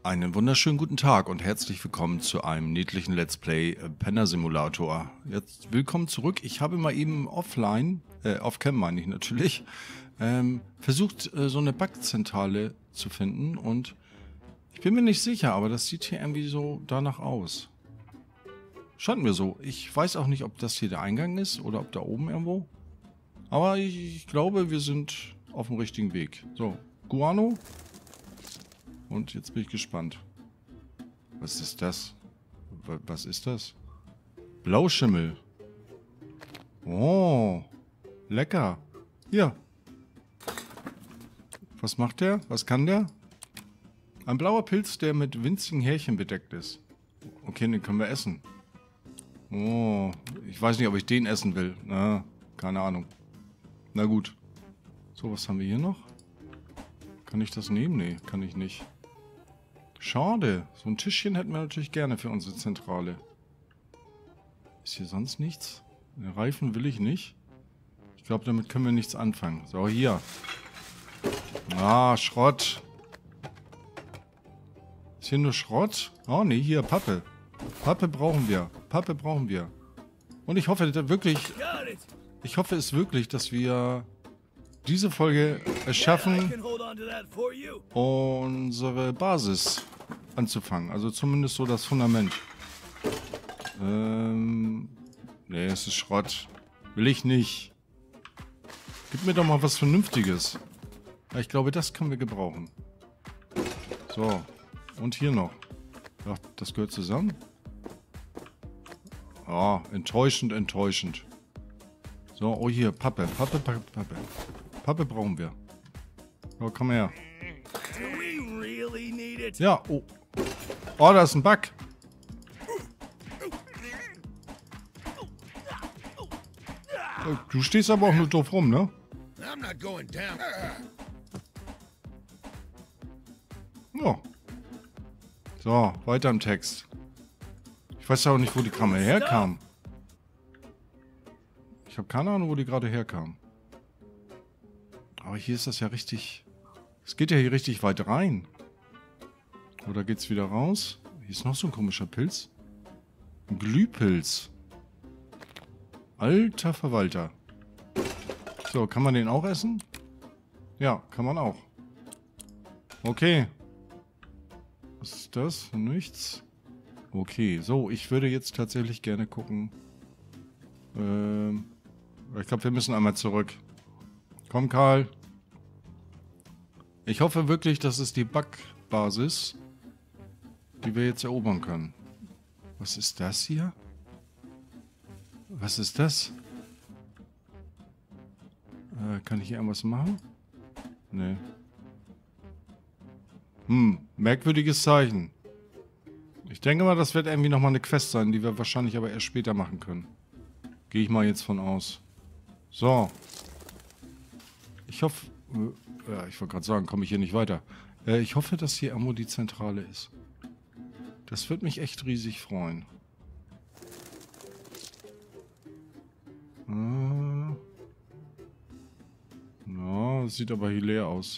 Einen wunderschönen guten Tag und herzlich willkommen zu einem niedlichen Let's Play Penner Simulator. Jetzt willkommen zurück. Ich habe mal eben offline, off-cam meine ich natürlich, versucht so eine Bugzentrale zu finden und ich bin mir nicht sicher, aber das sieht hier irgendwie so danach aus. Scheint mir so. Ich weiß auch nicht, ob das hier der Eingang ist oder ob da oben irgendwo. Aber ich glaube, wir sind auf dem richtigen Weg. So, Guano. Und jetzt bin ich gespannt. Was ist das? Was ist das? Blauschimmel. Oh, lecker. Hier. Was macht der? Was kann der? Ein blauer Pilz, der mit winzigen Härchen bedeckt ist. Okay, den können wir essen. Oh, ich weiß nicht, ob ich den essen will. Na, keine Ahnung. Na gut. So, was haben wir hier noch? Kann ich das nehmen? Nee, kann ich nicht. Schade. So ein Tischchen hätten wir natürlich gerne für unsere Zentrale. Ist hier sonst nichts? Den Reifen will ich nicht. Ich glaube, damit können wir nichts anfangen. So, hier. Ah, Schrott. Ist hier nur Schrott? Oh, nee, hier, Pappe. Pappe brauchen wir. Pappe brauchen wir. Und ich hoffe wirklich... Ich hoffe es wirklich, dass wir diese Folge es schaffen, unsere Basis anzufangen. Also zumindest so das Fundament. Nee, es ist Schrott. Will ich nicht. Gib mir doch mal was Vernünftiges. Ja, ich glaube, das können wir gebrauchen. So. Und hier noch. Ja, das gehört zusammen. Ah, enttäuschend, enttäuschend. So, oh hier, Pappe. Pappe, Pappe, Pappe. Pappe brauchen wir. So, komm her. Ja, oh. Oh, da ist ein Bug. Du stehst aber auch nur doof rum, ne? Ja. So, weiter im Text. Ich weiß ja auch nicht, wo die Kamera herkam. Ich habe keine Ahnung, wo die gerade herkam. Aber hier ist das ja richtig... Es geht ja hier richtig weit rein. Oder geht's wieder raus? Hier ist noch so ein komischer Pilz. Ein Glühpilz. Alter Verwalter. So, kann man den auch essen? Ja, kann man auch. Okay. Was ist das? Nichts. Okay, so, ich würde jetzt tatsächlich gerne gucken. Ich glaube, wir müssen einmal zurück. Komm, Karl. Ich hoffe wirklich, das ist die Bugbasis, die wir jetzt erobern können. Was ist das hier? Was ist das? Kann ich hier irgendwas machen? Nee. Merkwürdiges Zeichen. Ich denke mal, das wird irgendwie nochmal eine Quest sein, die wir wahrscheinlich aber erst später machen können. Gehe ich mal jetzt von aus. So. Ich hoffe... ja, ich wollte gerade sagen, komme ich hier nicht weiter. Ich hoffe, dass hier irgendwo die Zentrale ist. Das würde mich echt riesig freuen. Ja, das sieht aber hier leer aus.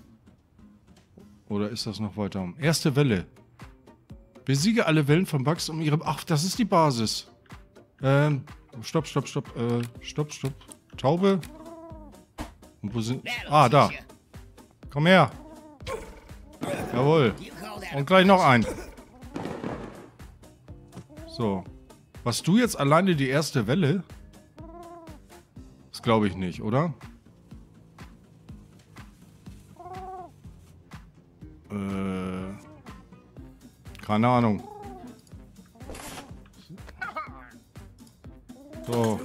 Oder ist das noch weiter? Erste Welle. Besiege alle Wellen von Bugs um ihre... Ach, das ist die Basis. Stopp, stopp, stopp. Stopp, stopp. Taube. Und wo sind... Ah, da. Komm her. Jawohl. Und gleich noch ein. So. Warst du jetzt alleine die erste Welle? Das glaube ich nicht, oder? Keine Ahnung. So.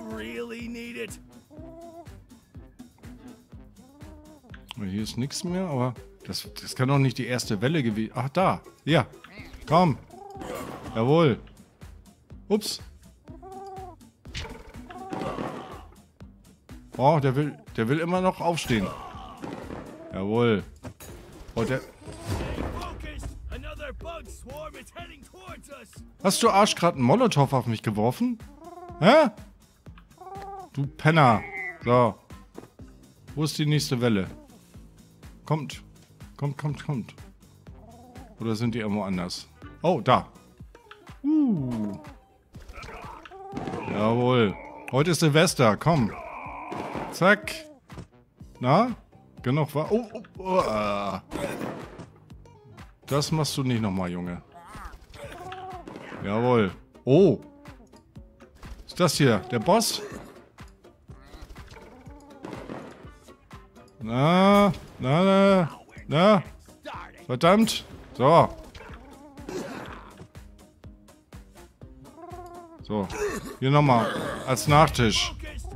Hier ist nichts mehr, aber das kann doch nicht die erste Welle gewesen. Ach, da. Ja. Komm. Jawohl. Ups. Oh, der will immer noch aufstehen. Jawohl. Oh, der... Hast du Arsch gerade einen Molotow auf mich geworfen? Hä? Du Penner. So. Wo ist die nächste Welle? Kommt. Kommt, kommt, kommt. Oder sind die irgendwo anders? Oh, da. Jawohl. Heute ist Silvester, komm. Zack. Na? Genug war. Oh. Das machst du nicht nochmal, Junge. Jawohl. Oh. Ist das hier der Boss? Na. Verdammt. So. So. Hier nochmal. Als Nachtisch.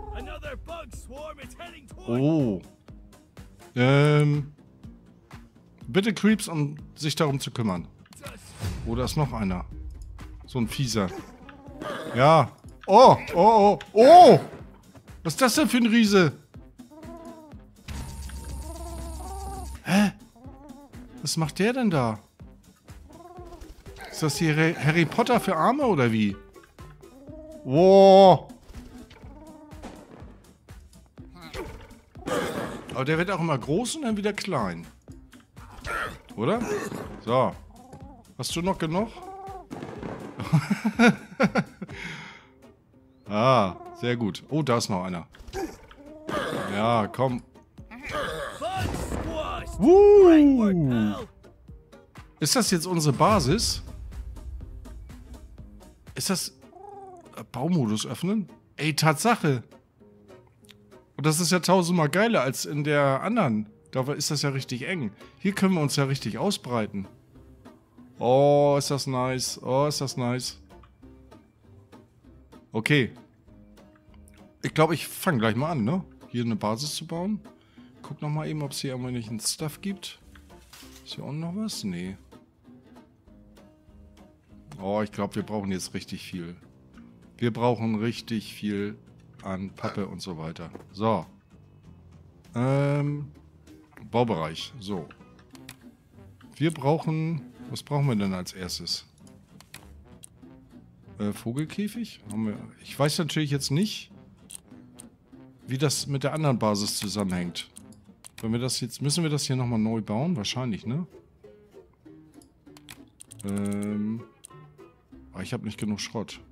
Oh. Bitte Creeps, um sich darum zu kümmern. Oh, da ist noch einer. So ein Fieser. Ja. Oh. Was ist das denn für ein Riese? Hä? Was macht der denn da? Ist das hier Harry Potter für Arme oder wie? Wow. Aber der wird auch immer groß und dann wieder klein. Oder? So. Hast du noch genug? Ah, sehr gut. Oh, da ist noch einer. Ja, komm. Ist das jetzt unsere Basis? Ist das... Baumodus öffnen? Ey, Tatsache. Und das ist ja tausendmal geiler als in der anderen. Da ist das ja richtig eng. Hier können wir uns ja richtig ausbreiten. Oh, ist das nice. Oh, ist das nice. Okay. Ich glaube, ich fange gleich mal an, ne? Hier eine Basis zu bauen. Guck nochmal eben, ob es hier irgendwelchen Stuff gibt. Ist hier unten noch was? Nee. Oh, ich glaube, wir brauchen jetzt richtig viel. Wir brauchen richtig viel an Pappe und so weiter. So. Baubereich. So. Wir brauchen... Was brauchen wir denn als erstes? Vogelkäfig? Haben wir, ich weiß natürlich jetzt nicht, wie das mit der anderen Basis zusammenhängt. Wenn wir das jetzt... Müssen wir das hier nochmal neu bauen? Wahrscheinlich, ne? Aber ich habe nicht genug Schrott.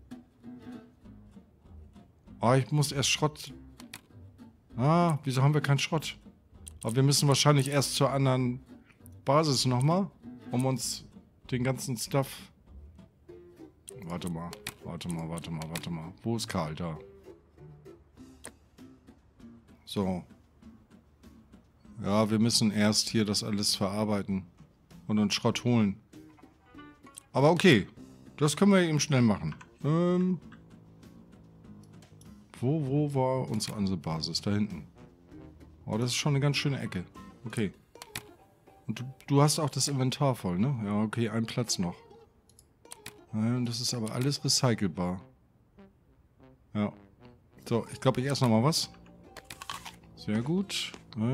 Ah, ich muss erst Schrott... Ah, wieso haben wir keinen Schrott? Aber wir müssen wahrscheinlich erst zur anderen Basis nochmal, um uns den ganzen Stuff... Warte mal. Wo ist Karl? Da. So. Ja, wir müssen erst hier das alles verarbeiten und uns Schrott holen. Aber okay. Das können wir eben schnell machen. Wo war unsere Basis? Da hinten. Oh, das ist schon eine ganz schöne Ecke. Okay. Und du hast auch das Inventar voll, ne? Ja, okay, ein Platz noch. Das ist aber alles recycelbar. Ja. So, ich glaube, ich esse nochmal was. Sehr gut.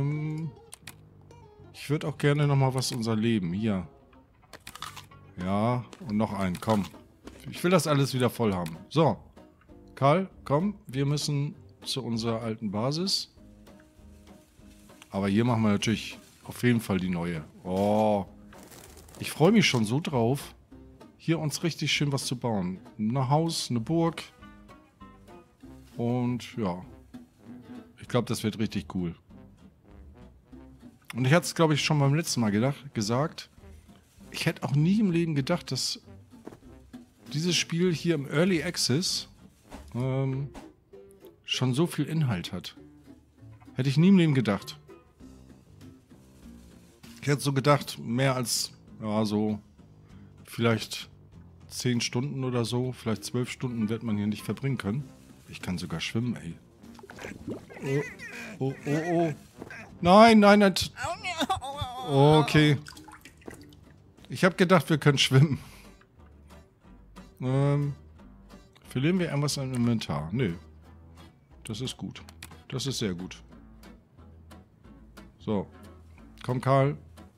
Ich würde auch gerne nochmal was unser Leben. Hier. Ja, und noch einen. Komm. Ich will das alles wieder voll haben. So. Karl, komm. Wir müssen zu unserer alten Basis. Aber hier machen wir natürlich auf jeden Fall die neue. Oh. Ich freue mich schon so drauf, hier uns richtig schön was zu bauen. Ein Haus, eine Burg. Und ja. Ich glaube, das wird richtig cool. Und ich hatte es, glaube ich, schon beim letzten Mal gesagt. Ich hätte auch nie im Leben gedacht, dass dieses Spiel hier im Early Access schon so viel Inhalt hat. Hätte ich nie im Leben gedacht. Ich hätte so gedacht, mehr als, ja, so vielleicht 10 Stunden oder so, vielleicht 12 Stunden wird man hier nicht verbringen können. Ich kann sogar schwimmen, ey. Oh. Nein. Okay. Ich habe gedacht, wir können schwimmen. Verlieren wir irgendwas im Inventar? Nö. Das ist gut. Das ist sehr gut. So. Komm, Karl.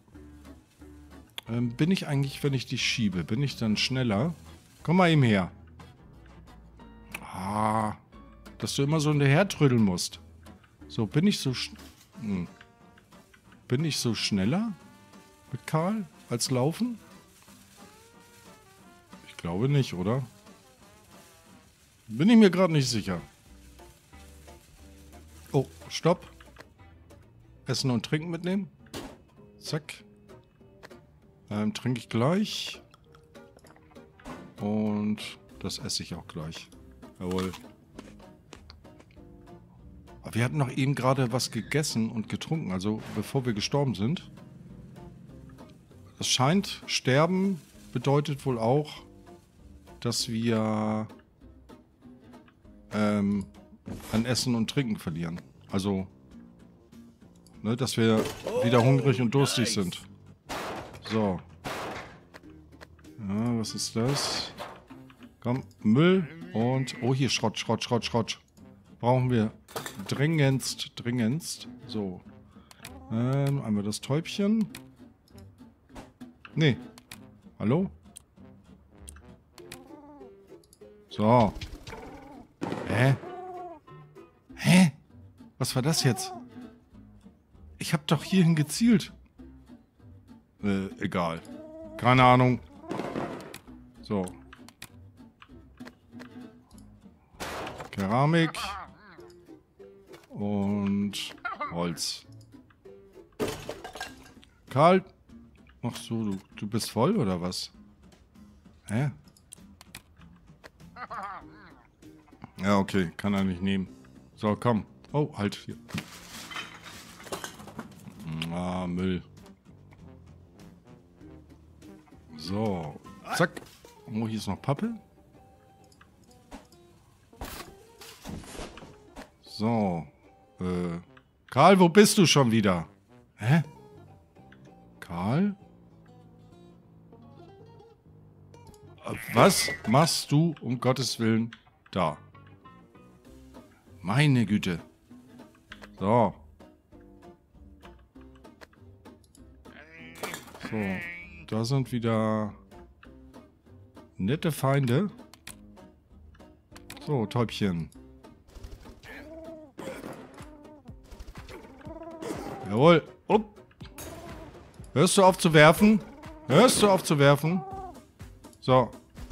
Bin ich eigentlich, wenn ich dich schiebe, bin ich dann schneller? Komm mal eben her. Ah. Dass du immer so hinterher trödeln musst. So, bin ich so schneller mit Karl als Laufen? glaube nicht, oder? Bin ich mir gerade nicht sicher. Oh, stopp. Essen und Trinken mitnehmen. Zack. Trinke ich gleich. Und das esse ich auch gleich. Jawohl. Aber wir hatten noch eben gerade was gegessen und getrunken, also bevor wir gestorben sind. Es scheint, sterben bedeutet wohl auch, dass wir an Essen und Trinken verlieren. Also, ne, dass wir wieder hungrig und durstig sind. So. Ja, was ist das? Komm, Müll und... Oh, hier, Schrott, Schrott, Schrott, Schrott. Brauchen wir dringendst, dringendst. So. Einmal das Täubchen. Nee. Hallo? So. Hä? Hä? Was war das jetzt? Ich hab doch hierhin gezielt. Egal. Keine Ahnung. So. Keramik. Und Holz. Karl. Ach so, du bist voll oder was? Hä? Ja, okay. Kann er nicht nehmen. So, komm. Oh, halt hier. Ah, Müll. So. Zack. Oh, hier ist noch Pappe. So. Karl, wo bist du schon wieder? Hä? Karl? Was machst du um Gottes Willen da? Meine Güte. So. So. Da sind wieder nette Feinde. So, Täubchen. Jawohl. Upp. Hörst du auf zu werfen? Hörst du auf zu werfen? So.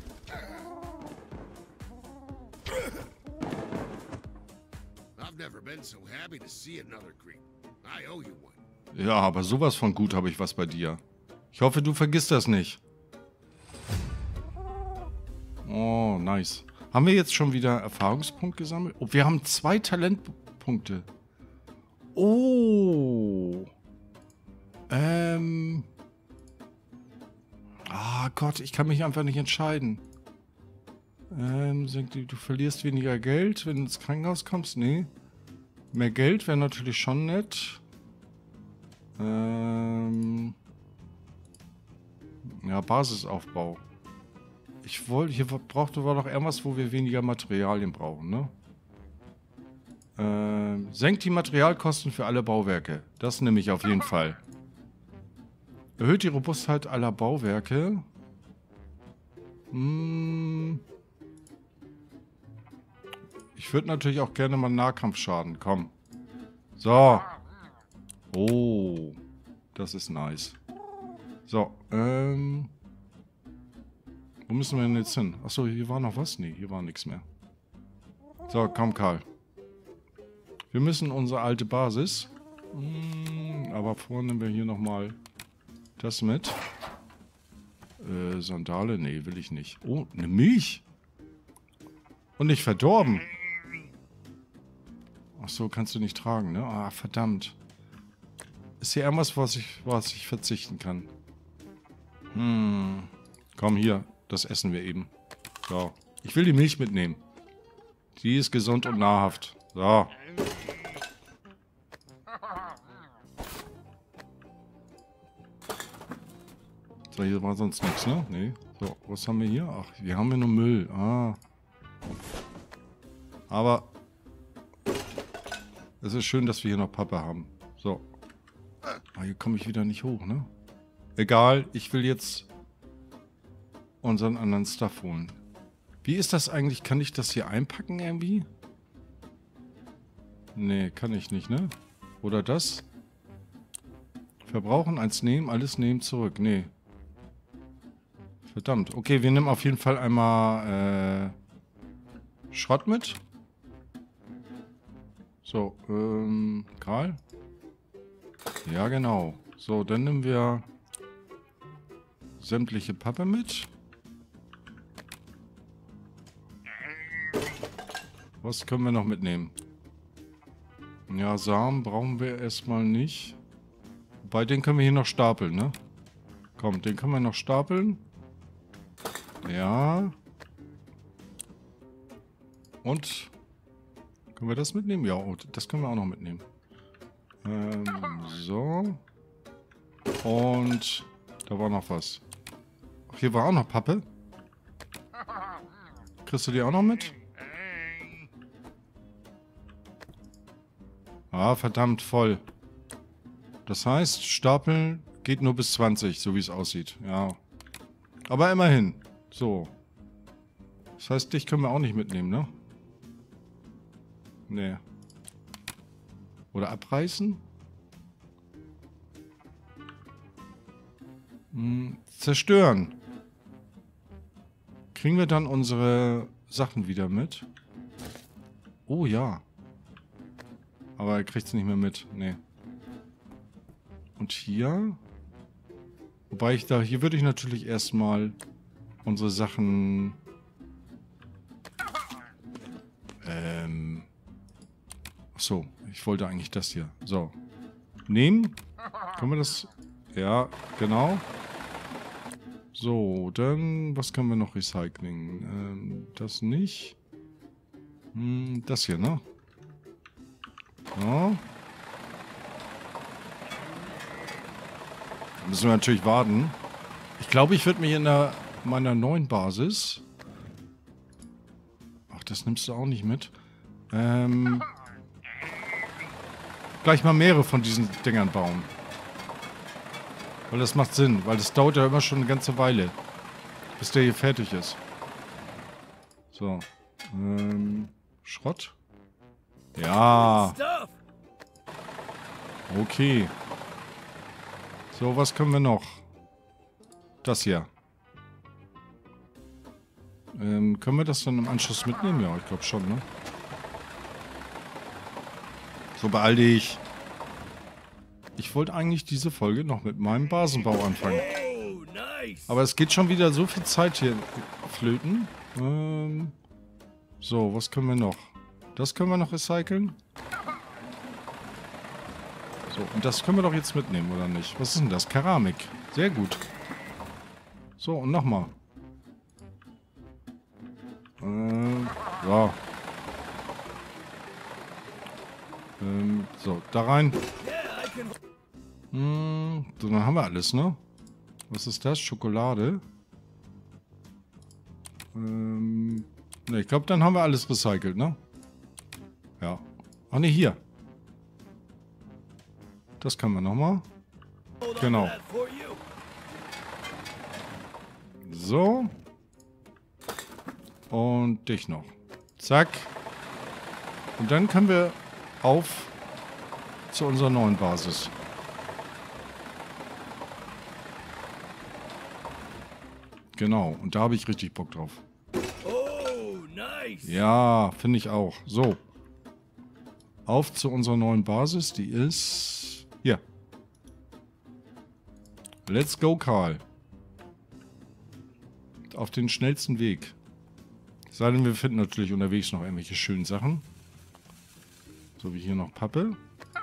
Ja, aber sowas von gut habe ich was bei dir. Ich hoffe, du vergisst das nicht. Oh, nice. Haben wir jetzt schon wieder Erfahrungspunkt gesammelt? Oh, wir haben 2 Talentpunkte. Oh. Ah Gott, ich kann mich einfach nicht entscheiden. Du verlierst weniger Geld, wenn du ins Krankenhaus kommst? Nee. Mehr Geld wäre natürlich schon nett. Ja, Basisaufbau. Hier brauchte wir doch irgendwas, wo wir weniger Materialien brauchen, ne? Senkt die Materialkosten für alle Bauwerke. Das nehme ich auf jeden Fall. Erhöht die Robustheit aller Bauwerke. Ich würde natürlich auch gerne mal Nahkampfschaden. Komm. So. Oh. Das ist nice. So. Wo müssen wir denn jetzt hin? Achso, hier war noch was? Nee, hier war nichts mehr. So, komm, Karl. Wir müssen unsere alte Basis. Aber vorne nehmen wir hier nochmal das mit. Sandale? Nee, will ich nicht. Oh, eine Milch. Und nicht verdorben. Ach so, kannst du nicht tragen, ne? Ah, verdammt. Ist hier irgendwas, was ich verzichten kann? Komm, hier. Das essen wir eben. So. Ich will die Milch mitnehmen. Die ist gesund und nahrhaft. So. So, hier war sonst nichts, ne? Nee. So, was haben wir hier? Ach, hier haben wir nur Müll. Ah. Aber es ist schön, dass wir hier noch Pappe haben. So. Ah, hier komme ich wieder nicht hoch, ne? Egal, ich will jetzt unseren anderen Stuff holen. Wie ist das eigentlich? Kann ich das hier einpacken irgendwie? Nee, kann ich nicht, ne? Oder das? Verbrauchen, eins nehmen, alles nehmen, zurück. Nee. Verdammt. Okay, wir nehmen auf jeden Fall einmal Schrott mit. So, Karl? Ja, genau. So, dann nehmen wir sämtliche Pappe mit. Was können wir noch mitnehmen? Ja, Samen brauchen wir erstmal nicht. Wobei, den können wir hier noch stapeln, ne? Komm, den können wir noch stapeln. Ja. Und können wir das mitnehmen? Ja, oh, das können wir auch noch mitnehmen. So. Und da war noch was. Ach, hier war auch noch Pappe. Kriegst du die auch noch mit? Ah, verdammt, voll. Das heißt, Stapeln geht nur bis 20, so wie es aussieht. Ja. Aber immerhin. So. Das heißt, dich können wir auch nicht mitnehmen, ne? Nee. Oder abreißen? Zerstören. Kriegen wir dann unsere Sachen wieder mit? Oh ja. Aber er kriegt es nicht mehr mit. Nee. Und hier? Wobei hier würde ich natürlich erstmal unsere Sachen... Achso, ich wollte eigentlich das hier. So. Nehmen. Können wir das... Ja, genau. So, dann... Was können wir noch recyceln? Das nicht. Das hier, ne? So. Müssen wir natürlich warten. Ich glaube, ich würde mich in meiner neuen Basis... Ach, das nimmst du auch nicht mit. Gleich mal mehrere von diesen Dingern bauen. Weil das macht Sinn. Weil das dauert ja immer schon eine ganze Weile. Bis der hier fertig ist. So. Schrott? Ja. Okay. So, was können wir noch? Das hier. Können wir das dann im Anschluss mitnehmen? Ja, ich glaube schon, ne? So, beeil dich. Ich wollte eigentlich diese Folge noch mit meinem Basenbau anfangen. Aber es geht schon wieder so viel Zeit hier flöten. So, was können wir noch? Das können wir noch recyceln. So, und das können wir doch jetzt mitnehmen, oder nicht? Was ist denn das? Keramik. Sehr gut. So, und nochmal. Ja. So, da rein. So, dann haben wir alles, ne? Was ist das? Schokolade? Ne, ich glaube, dann haben wir alles recycelt, ne? Ja. Ach ne, hier. Das können wir nochmal. Genau. So. Und dich noch. Zack. Und dann können wir auf zu unserer neuen Basis. Genau. Und da habe ich richtig Bock drauf. Ja, finde ich auch. So. Auf zu unserer neuen Basis. Die ist... Hier. Let's go, Karl. Auf den schnellsten Weg. Sei denn, wir finden natürlich unterwegs noch irgendwelche schönen Sachen. So wie hier noch Pappe.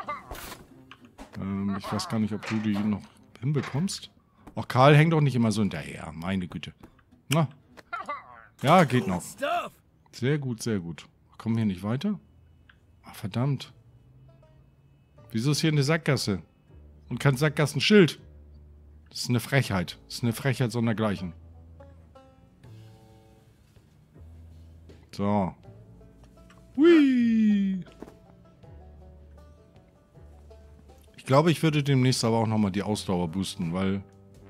Ich weiß gar nicht, ob du die noch hinbekommst. Ach, Karl, häng doch nicht immer so hinterher. Meine Güte. Na. Ja, geht noch. Sehr gut, sehr gut. Kommen wir hier nicht weiter? Ach, verdammt. Wieso ist hier eine Sackgasse? Und kein Sackgassenschild? Das ist eine Frechheit. Das ist eine Frechheit sondergleichen. So. Hui. Ich glaube, ich würde demnächst aber auch nochmal die Ausdauer boosten, weil...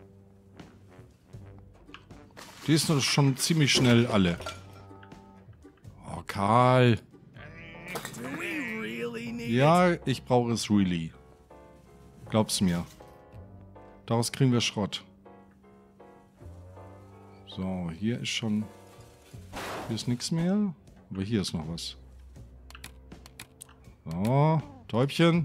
Die ist schon ziemlich schnell alle. Oh, Karl. Ja, ich brauche es really. Glaub's mir. Daraus kriegen wir Schrott. So, hier ist schon... Hier ist nichts mehr. Aber hier ist noch was. So, Täubchen.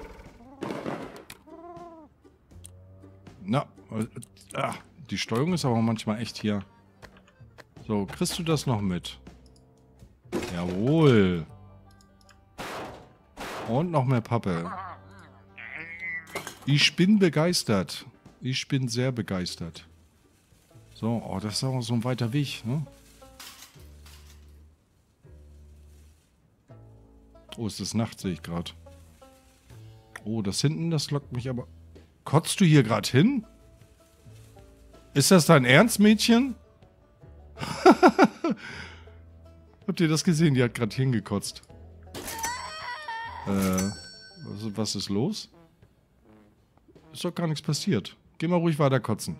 Na, die Steuerung ist aber manchmal echt hier. So, kriegst du das noch mit? Jawohl. Und noch mehr Pappe. Ich bin begeistert. Ich bin sehr begeistert. So, oh, das ist auch so ein weiter Weg, ne? Oh, es ist Nacht, sehe ich gerade. Oh, das hinten, das lockt mich aber... Kotzt du hier gerade hin? Ist das dein Ernst, Mädchen? Habt ihr das gesehen? Die hat gerade hingekotzt. Was ist los? Ist doch gar nichts passiert. Geh mal ruhig weiter kotzen.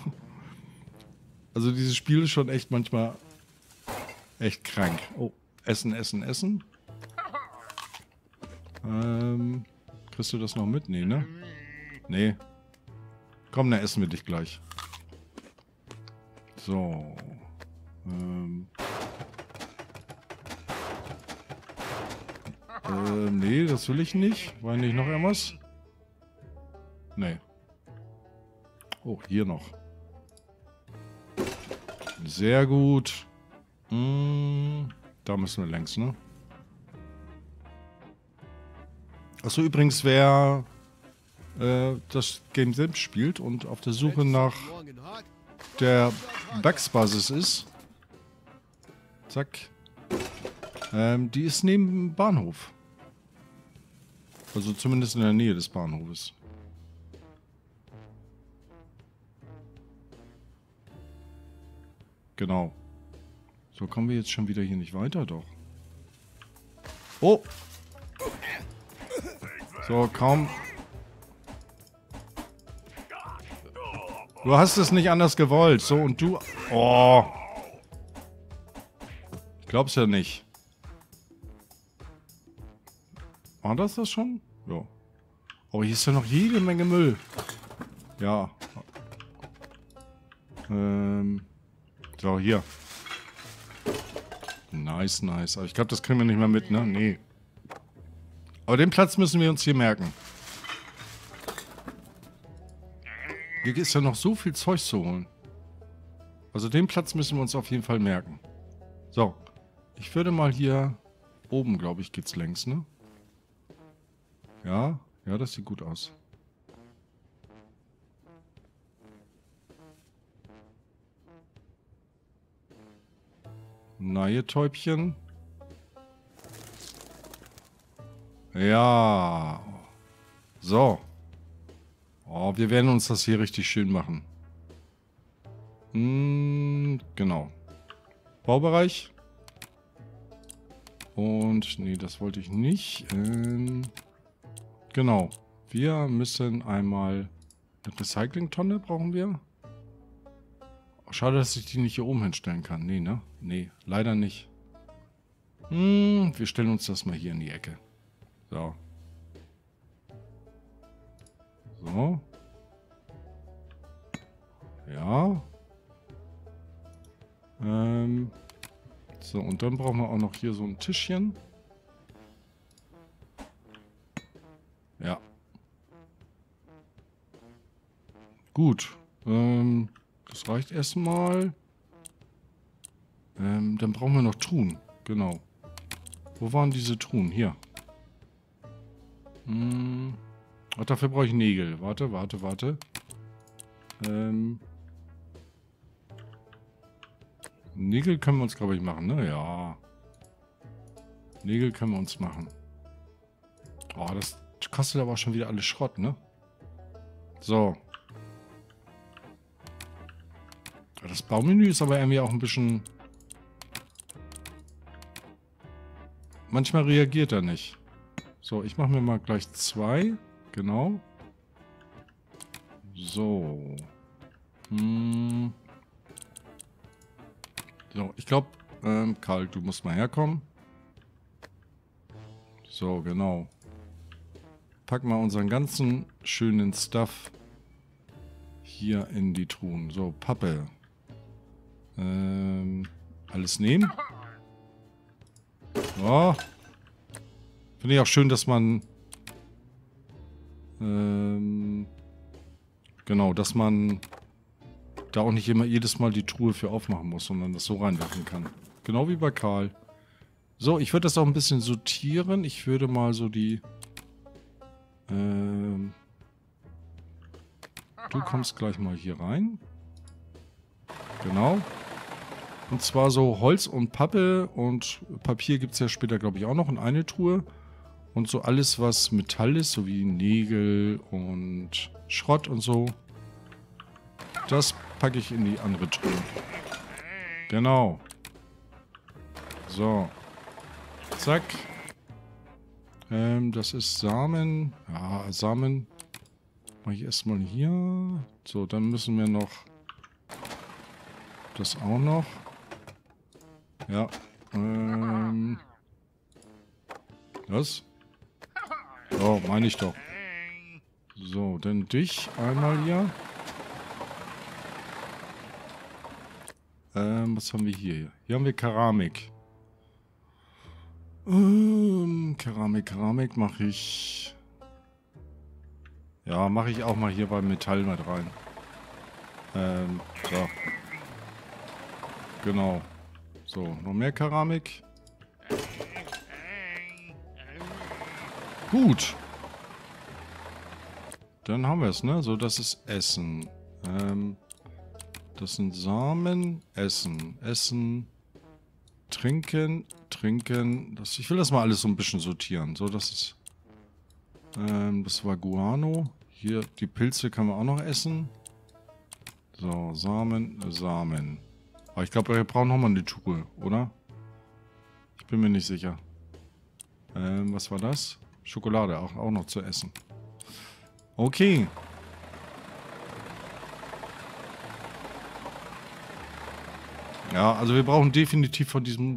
Also dieses Spiel ist schon echt manchmal echt krank. Oh, Essen, Essen, Essen. Kriegst du das noch mit? Nee, ne? Nee. Komm, dann essen wir dich gleich. So. Nee, das will ich nicht. War nicht noch irgendwas? Nee. Oh, hier noch. Sehr gut. Da müssen wir längs, ne? Achso, übrigens, wer das Game selbst spielt und auf der Suche nach der Bugs-Basis ist. Zack. Die ist neben dem Bahnhof. Also zumindest in der Nähe des Bahnhofes. Genau. So, kommen wir jetzt schon wieder hier nicht weiter, doch. Oh! So, kaum. Du hast es nicht anders gewollt. So, und du... Oh! Ich glaub's ja nicht. War das schon? Ja. Oh, hier ist ja noch jede Menge Müll. Ja. So, hier. Nice, nice. Aber ich glaube, das kriegen wir nicht mehr mit, ne? Nee. Aber den Platz müssen wir uns hier merken. Hier ist ja noch so viel Zeug zu holen. Also den Platz müssen wir uns auf jeden Fall merken. So. Ich würde mal hier... Oben, glaube ich, geht's längs, ne? Ja, ja, das sieht gut aus. Na, ihr Täubchen. Ja. So. Oh, wir werden uns das hier richtig schön machen. Genau. Baubereich. Und, nee, das wollte ich nicht. Genau. Wir müssen einmal... Eine Recyclingtonne brauchen wir. Schade, dass ich die nicht hier oben hinstellen kann. Nee, ne? Nee, leider nicht. Wir stellen uns das mal hier in die Ecke. So. So. Ja. So, und dann brauchen wir auch noch hier so ein Tischchen. Ja. Gut. Das reicht erstmal. Dann brauchen wir noch Truhen. Genau. Wo waren diese Truhen? Hier. Ach, dafür brauche ich Nägel. Warte, warte, warte. Nägel können wir uns, glaube ich, machen, ne? Ja. Nägel können wir uns machen. Oh, das kostet aber schon wieder alles Schrott, ne? So. Das Baumenü ist aber irgendwie auch ein bisschen... Manchmal reagiert er nicht. So, ich mache mir mal gleich 2. Genau. So. So, ich glaube, Karl, du musst mal herkommen. So, genau. Packen wir unseren ganzen schönen Stuff hier in die Truhen. So, Pappe. Alles nehmen. Ja. Finde ich auch schön, dass man... genau, dass man da auch nicht immer jedes Mal die Truhe für aufmachen muss, sondern das so reinwerfen kann. Genau wie bei Karl. So, ich würde das auch ein bisschen sortieren. Ich würde mal so die... du kommst gleich mal hier rein. Genau. Und zwar so Holz und Pappe und Papier gibt es ja später, glaube ich, auch noch in eine Truhe. Und so alles, was Metall ist, so wie Nägel und Schrott und so, das packe ich in die andere Truhe. Genau. So. Zack. Das ist Samen. Ja, Samen mache ich erstmal hier. So, dann müssen wir noch das auch noch. Ja. Was? Oh, meine ich doch. So, dann dich einmal hier. Was haben wir hier? Hier haben wir Keramik. Keramik mache ich... Ja, mache ich auch mal hier beim Metall mit rein. So. Genau. So, noch mehr Keramik. Gut. Dann haben wir es, ne? So, das ist Essen. Das sind Samen. Essen. Essen. Trinken. Trinken. Ich will das mal alles so ein bisschen sortieren. So, das ist... das war Guano. Hier, die Pilze kann man auch noch essen. So, Samen. Samen. Aber ich glaube, wir brauchen nochmal eine Truhe, oder? Ich bin mir nicht sicher. Was war das? Schokolade auch noch zu essen. Okay. Ja, also wir brauchen definitiv von diesem,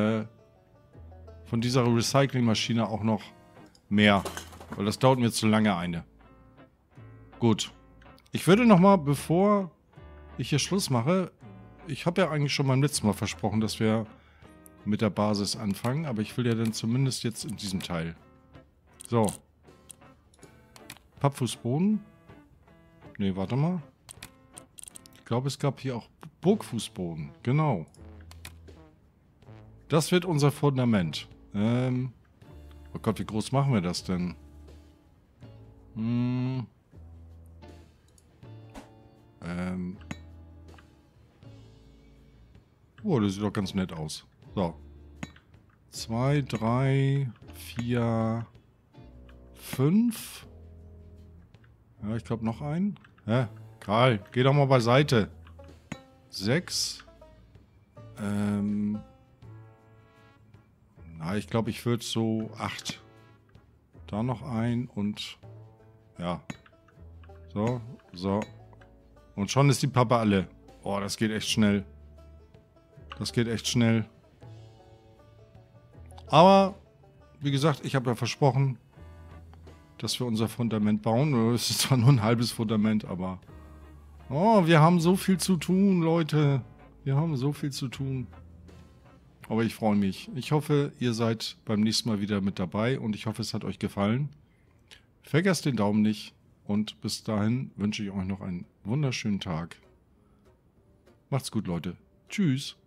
von dieser Recyclingmaschine auch noch mehr. Weil das dauert mir zu lange eine. Gut. Ich würde nochmal, bevor ich hier Schluss mache, ich habe ja eigentlich schon beim letzten Mal versprochen, dass wir mit der Basis anfangen, aber ich will ja dann zumindest jetzt in diesem Teil. So. Pappfußboden. Ne, warte mal. Ich glaube, es gab hier auch Burgfußboden. Genau. Das wird unser Fundament. Oh Gott, wie groß machen wir das denn? Oh, das sieht doch ganz nett aus. So. 2, 3, 4, 5. Ja, ich glaube noch einen. Hä? Karl, geh doch mal beiseite. 6. Na, ich glaube, ich würde so 8. Da noch ein und... Ja. So, so. Und schon ist die Pappe alle. Oh, das geht echt schnell. Das geht echt schnell. Aber, wie gesagt, ich habe ja versprochen, dass wir unser Fundament bauen. Es ist zwar nur ein halbes Fundament, aber... Oh, wir haben so viel zu tun, Leute. Wir haben so viel zu tun. Aber ich freue mich. Ich hoffe, ihr seid beim nächsten Mal wieder mit dabei und ich hoffe, es hat euch gefallen. Vergesst den Daumen nicht und bis dahin wünsche ich euch noch einen wunderschönen Tag. Macht's gut, Leute. Tschüss.